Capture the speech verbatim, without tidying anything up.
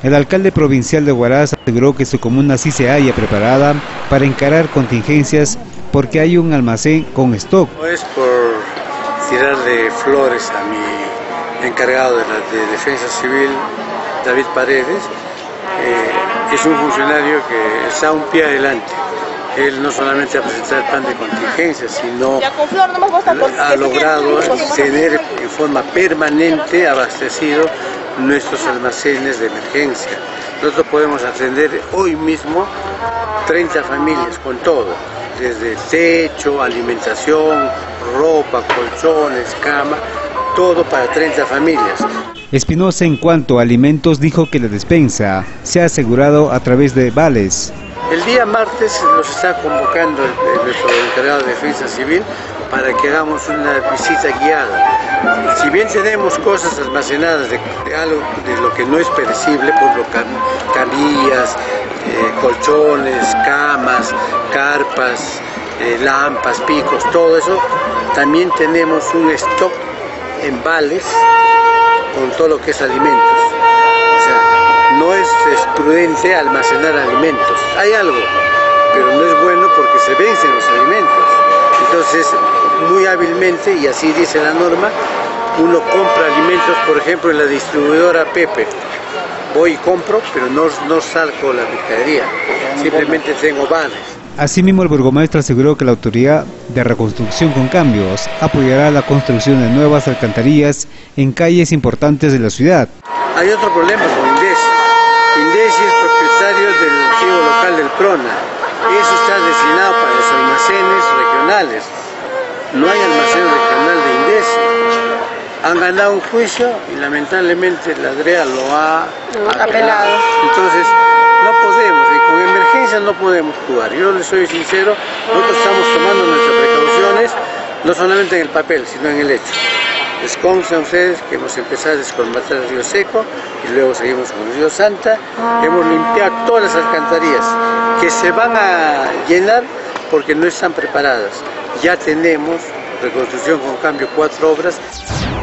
El alcalde provincial de Huaraz aseguró que su comuna sí se halla preparada para encarar contingencias porque hay un almacén con stock. No es por tirarle flores a mi encargado de, la, de Defensa Civil, David Paredes, eh, es un funcionario que está un pie adelante. Él no solamente ha presentado el plan de contingencia, sino ha logrado tener en forma permanente abastecido nuestros almacenes de emergencia. Nosotros podemos atender hoy mismo treinta familias con todo, desde techo, alimentación, ropa, colchones, cama, todo para treinta familias. Espinosa, en cuanto a alimentos, dijo que la despensa se ha asegurado a través de vales. El día martes nos está convocando el, el, nuestro encargado de Defensa Civil para que hagamos una visita guiada. Si bien tenemos cosas almacenadas de, de algo de lo que no es perecible, por ejemplo camillas, eh, colchones, camas, carpas, eh, lampas, picos, todo eso, también tenemos un stock en vales con todo lo que es alimentos. O sea, no es, es prudente almacenar alimentos. Hay algo, pero no es bueno porque se vencen los alimentos. Entonces, muy hábilmente, y así dice la norma, uno compra alimentos, por ejemplo, en la distribuidora Pepe. Voy y compro, pero no, no salgo la mercadería, simplemente tengo vales. Asimismo, el burgomaestre aseguró que la Autoridad de Reconstrucción con Cambios apoyará la construcción de nuevas alcantarillas en calles importantes de la ciudad. Hay otro problema con Indesi. Indesi es propietario del archivo local del PRONA. Eso está destinado para los almacenes regionales. No hay almacén regional de Indesi. Han ganado un juicio y lamentablemente la D R E A lo ha apelado. Entonces, no podemos, y con emergencia no podemos jugar. Yo les soy sincero, nosotros estamos tomando nuestras precauciones, no solamente en el papel, sino en el hecho. Les consta a ustedes que hemos empezado a descolmatar el río Seco y luego seguimos con el río Santa. Hemos limpiado todas las alcantarillas que se van a llenar porque no están preparadas. Ya tenemos Reconstrucción con Cambio, cuatro obras.